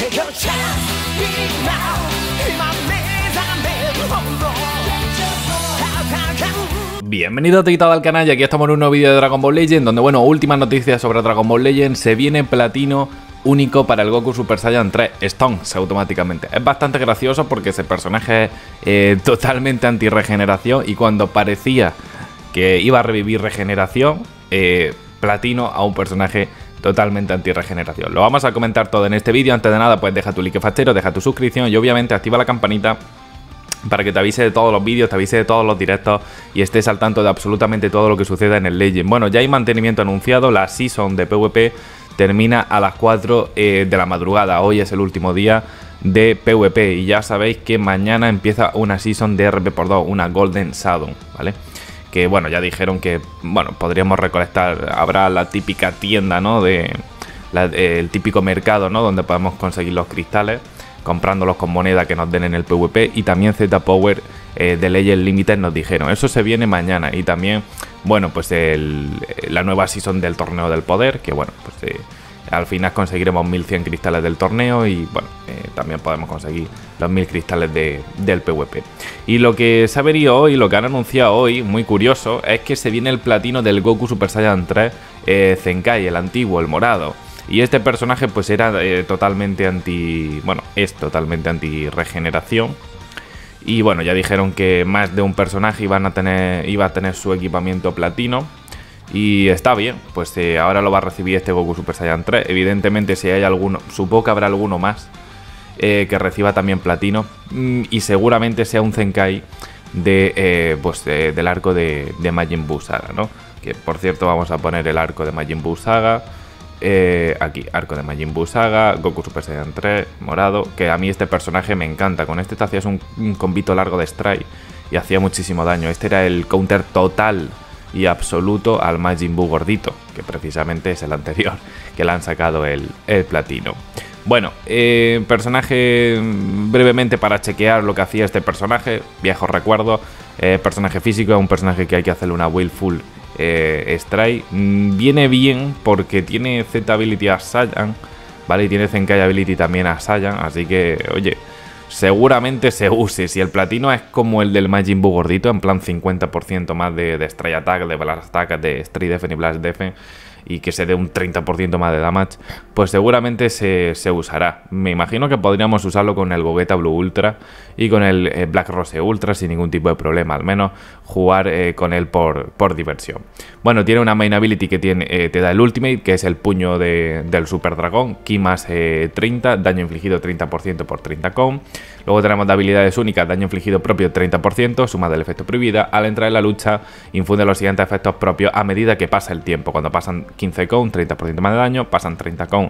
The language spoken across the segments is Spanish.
Bienvenido Tito al canal y aquí estamos en un nuevo vídeo de Dragon Ball Legend, donde bueno, últimas noticias sobre Dragon Ball Legend. Se viene platino único para el Goku Super Saiyan 3 Stones automáticamente. Es bastante gracioso porque ese personaje es totalmente anti-regeneración y cuando parecía que iba a revivir regeneración, platino a un personaje totalmente anti-regeneración. Lo vamos a comentar todo en este vídeo. Antes de nada, pues deja tu like fachero, deja tu suscripción y obviamente activa la campanita para que te avise de todos los vídeos, te avise de todos los directos y estés al tanto de absolutamente todo lo que suceda en el Legend. Bueno, ya hay mantenimiento anunciado, la season de PvP termina a las 4 de la madrugada. Hoy es el último día de PvP y ya sabéis que mañana empieza una season de RP×2, una Golden Shadow, ¿vale? Que bueno, ya dijeron que bueno, podríamos recolectar, habrá la típica tienda, ¿no? El típico mercado, ¿no? Donde podemos conseguir los cristales, comprándolos con moneda que nos den en el PvP. Y también Z-Power de Legend Limited nos dijeron. Eso se viene mañana. Y también, bueno, pues la nueva season del torneo del poder. Que bueno, pues al final conseguiremos 1100 cristales del torneo. Y bueno, también podemos conseguir los 1000 cristales del PvP. Y lo que se ha venido hoy, lo que han anunciado hoy, muy curioso, es que se viene el platino del Goku Super Saiyan 3 Zenkai, el antiguo, el morado. Y este personaje pues era totalmente es totalmente anti-regeneración. Y bueno, ya dijeron que más de un personaje iba a tener su equipamiento platino. Y está bien, pues ahora lo va a recibir este Goku Super Saiyan 3. Evidentemente si hay alguno, supongo que habrá alguno más que reciba también platino. Y seguramente sea un Zenkai del arco de Majin Buu Saga, ¿no? Que por cierto vamos a poner el arco de Majin Buu Saga. Aquí, arco de Majin Buu Saga, Goku Super Saiyan 3, morado. Que a mí este personaje me encanta. Con este te hacías un combito largo de strike y hacía muchísimo daño. Este era el counter total y absoluto al Majin Buu gordito, que precisamente es el anterior, que le han sacado el platino. Bueno, personaje, brevemente para chequear lo que hacía este personaje, viejo recuerdo. Personaje físico, es un personaje que hay que hacerle una Willful Strike. Viene bien porque tiene Z-Ability a Saiyan, ¿vale? Y tiene Zenkai Ability también a Saiyan, así que, oye, seguramente se use. Si el platino es como el del Majin Buu gordito, en plan 50% más de Strike Attack, de Blast Attack, de Strike Defense y Blast Defense, y que se dé un 30% más de damage, pues seguramente se usará. Me imagino que podríamos usarlo con el Gogeta Blue Ultra y con el Black Rose Ultra sin ningún tipo de problema, al menos jugar con él por diversión. Bueno, tiene una main ability que te da el Ultimate, que es el puño del Super Dragón, Ki más 30, daño infligido 30% por 30 con. Luego tenemos de habilidades únicas, daño infligido propio 30%, suma del efecto prohibida. Al entrar en la lucha, infunde los siguientes efectos propios a medida que pasa el tiempo. Cuando pasan 15 con, 30% más de daño, pasan 30 con,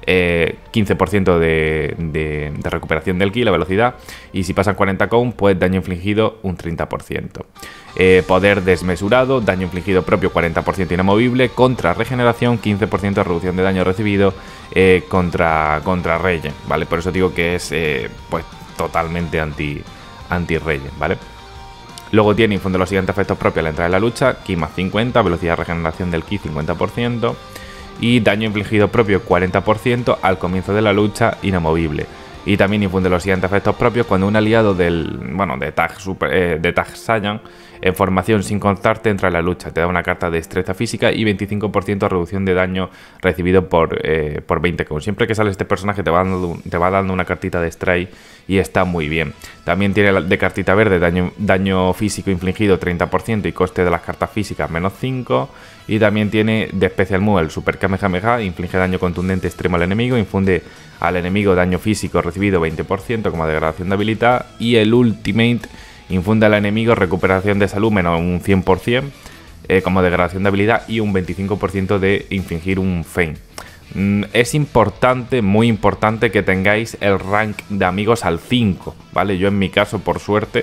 15% de recuperación del ki, la velocidad, y si pasan 40 con, pues daño infligido un 30%. Poder desmesurado, daño infligido propio 40% inamovible, contra regeneración 15% de reducción de daño recibido contra Regen, ¿vale? Por eso digo que es pues totalmente anti-Regen, ¿vale? Luego tiene infunde los siguientes efectos propios al entrar en la lucha: Ki más 50, velocidad de regeneración del Ki 50% y daño infligido propio 40% al comienzo de la lucha, inamovible. Y también infunde los siguientes efectos propios cuando un aliado de Tag Saiyan en formación sin constarte entra en la lucha. Te da una carta de destreza física y 25% de reducción de daño recibido por 20 con. Siempre que sale este personaje te va dando una cartita de strike y está muy bien. También tiene de cartita verde daño físico infligido 30% y coste de las cartas físicas menos 5. Y también tiene de Special Move el Super Kamehameha, inflige daño contundente extremo al enemigo, infunde al enemigo daño físico recibido 20% como degradación de habilidad. Y el Ultimate infunde al enemigo recuperación de salud menos un 100% como degradación de habilidad y un 25% de infligir un feint. Es importante, muy importante, que tengáis el rank de amigos al 5, ¿vale? Yo en mi caso, por suerte,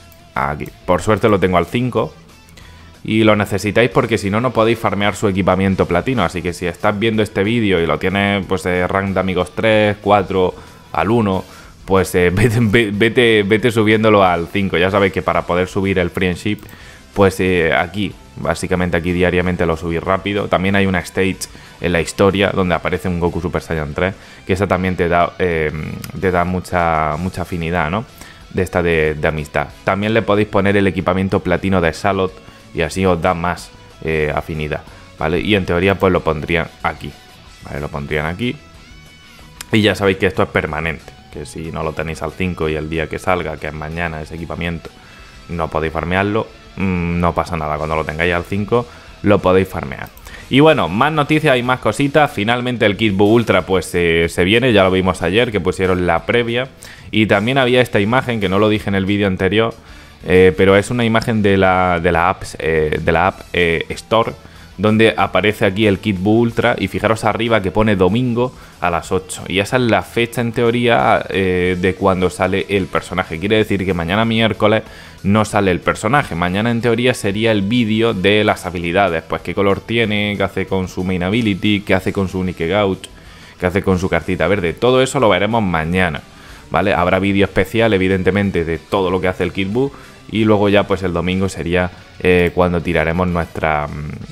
lo tengo al 5. Y lo necesitáis porque si no, no podéis farmear su equipamiento platino. Así que si estás viendo este vídeo y lo tienes pues rank de amigos 3, 4, al 1, pues vete subiéndolo al 5. Ya sabéis que para poder subir el friendship pues aquí, básicamente aquí diariamente lo subís rápido. También hay una stage en la historia donde aparece un Goku Super Saiyan 3, que esa también te da mucha afinidad, ¿no? De esta de amistad. También le podéis poner el equipamiento platino de Salot y así os da más afinidad, ¿vale? Y en teoría pues lo pondrían aquí, ¿vale? Lo pondrían aquí. Y ya sabéis que esto es permanente, que si no lo tenéis al 5 y el día que salga, que es mañana ese equipamiento, no podéis farmearlo, no pasa nada. Cuando lo tengáis al 5 lo podéis farmear. Y bueno, más noticias y más cositas. Finalmente el Kid Buu Ultra pues se viene, ya lo vimos ayer que pusieron la previa. Y también había esta imagen que no lo dije en el vídeo anterior, pero es una imagen de la app Store, donde aparece aquí el Kid Buu Ultra y fijaros arriba que pone domingo a las 8. Y esa es la fecha en teoría de cuando sale el personaje. Quiere decir que mañana miércoles no sale el personaje. Mañana en teoría sería el vídeo de las habilidades. Pues qué color tiene, qué hace con su main ability, qué hace con su Unique Gauch, qué hace con su cartita verde. Todo eso lo veremos mañana, ¿vale? Habrá vídeo especial evidentemente de todo lo que hace el Kid Buu. Y luego ya pues el domingo sería cuando tiraremos nuestras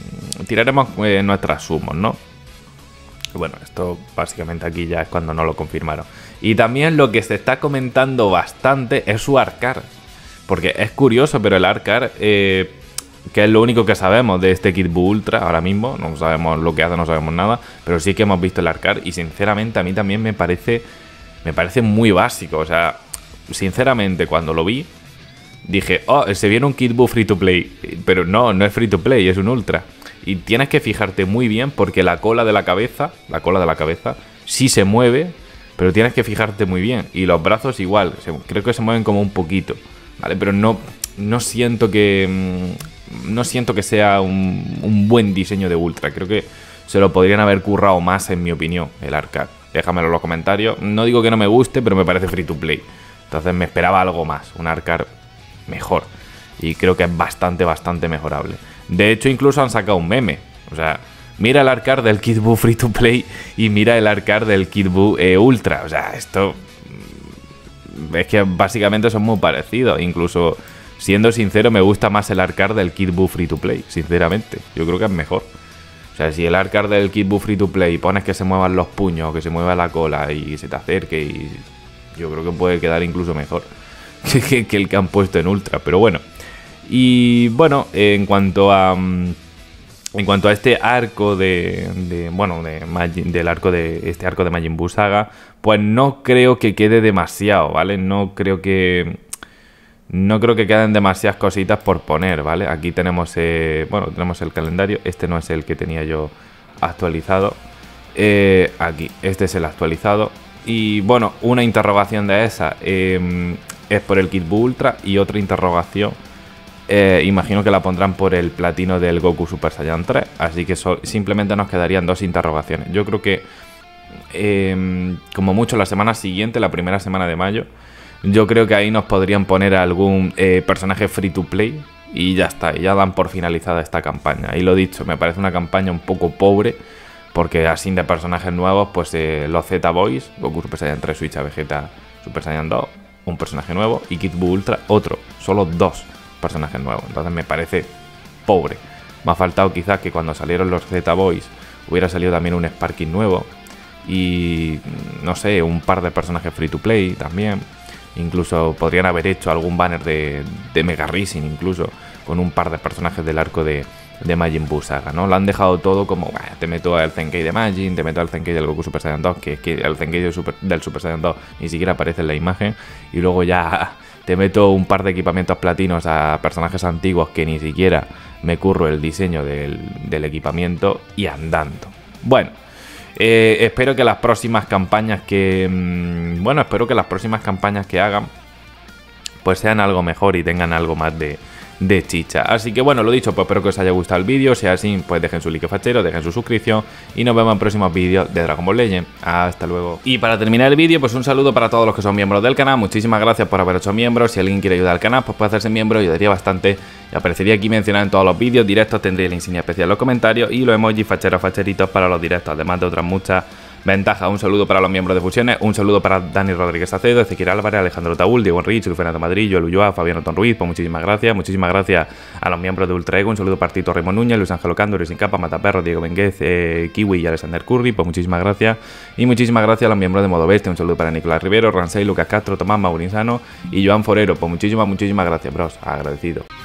sumos, ¿no? Bueno, esto básicamente aquí ya es cuando no lo confirmaron. Y también lo que se está comentando bastante es su Arcar. Porque es curioso, pero el Arcar, que es lo único que sabemos de este Kid Buu Ultra ahora mismo, no sabemos lo que hace, no sabemos nada, pero sí que hemos visto el Arcar y sinceramente a mí también me parece muy básico. O sea, sinceramente cuando lo vi, dije, oh, se viene un Kid Buu free to play. Pero no es free to play, es un Ultra. Y tienes que fijarte muy bien porque la cola de la cabeza sí se mueve, pero tienes que fijarte muy bien. Y los brazos igual, creo que se mueven como un poquito, ¿vale? Pero no siento que sea un buen diseño de Ultra. Creo que se lo podrían haber currado más, en mi opinión, el Arcade. Déjamelo en los comentarios. No digo que no me guste, pero me parece free to play. Entonces me esperaba algo más, un Arcade mejor. Y creo que es bastante mejorable. De hecho, incluso han sacado un meme. O sea, mira el Arcade del Kid Buu free to play y mira el Arcade del Kid Buu Ultra. O sea, esto es que básicamente son muy parecidos. Incluso, siendo sincero, me gusta más el Arcade del Kid Buu free to play. Sinceramente, yo creo que es mejor. O sea, si el Arcade del Kid Buu free to play pones que se muevan los puños, que se mueva la cola y se te acerque, y yo creo que puede quedar incluso mejor que el que han puesto en Ultra. Pero bueno. Y bueno, en cuanto a este arco del arco de Majin Buu Saga, pues no creo que quede demasiado, ¿vale? No creo que queden demasiadas cositas por poner, ¿vale? Aquí tenemos tenemos el calendario. Este no es el que tenía yo actualizado. Aquí, este es el actualizado. Y bueno, una interrogación de esa es por el Kid Buu Ultra, y otra interrogación imagino que la pondrán por el platino del Goku Super Saiyan 3. Así que simplemente nos quedarían dos interrogaciones. Yo creo que como mucho la semana siguiente, la primera semana de mayo, yo creo que ahí nos podrían poner algún personaje free to play. Y ya está, ya dan por finalizada esta campaña. Y lo dicho, me parece una campaña un poco pobre, porque así de personajes nuevos, pues los Z-Boys, Goku Super Saiyan 3, Switch a Vegeta Super Saiyan 2, un personaje nuevo, y Kid Buu Ultra, otro. Solo dos personajes nuevos. Entonces me parece pobre. Me ha faltado quizás que cuando salieron los Z-Boys hubiera salido también un Sparking nuevo. Y no sé, un par de personajes free to play también. Incluso podrían haber hecho algún banner de Mega Rising, incluso con un par de personajes del arco de Majin Buu Saga, ¿no? Lo han dejado todo como, te meto al Zenkei de Majin, te meto al Zenkei del Goku Super Saiyan 2, que el Zenkei del Super Saiyan 2 ni siquiera aparece en la imagen, y luego ya te meto un par de equipamientos platinos a personajes antiguos que ni siquiera me curro el diseño del equipamiento, y andando. Bueno, espero que las próximas campañas que hagan pues sean algo mejor y tengan algo más de chicha. Así que bueno, lo dicho, pues espero que os haya gustado el vídeo. Si es así, pues dejen su like fachero, dejen su suscripción, y nos vemos en próximos vídeos de Dragon Ball Legends. Hasta luego. Y para terminar el vídeo, pues un saludo para todos los que son miembros del canal. Muchísimas gracias por haber hecho miembros. Si alguien quiere ayudar al canal, pues puede hacerse miembro, ayudaría bastante. Y aparecería aquí mencionado en todos los vídeos directos. Tendréis la insignia especial en los comentarios y los emojis facheritos para los directos, además de otras muchas Ventaja, un saludo para los miembros de Fusiones, un saludo para Dani Rodríguez Acedo, Ezequiel Álvarez, Alejandro Taúl, Diego Rich, Luis Fernando Madrillo, el Ulloa, Fabián Otón Ruiz, pues muchísimas gracias a los miembros de Ultra Ego, un saludo para Tito Raymond Núñez, Luis Ángel Ocando, Sin Capa, Mataperro, Diego Benguez, Kiwi y Alexander Curry, pues muchísimas gracias, y muchísimas gracias a los miembros de Modo Bestia, un saludo para Nicolás Rivero, Ransay, Lucas Castro, Tomás Maurinzano y Joan Forero, pues muchísimas gracias, bros, agradecido.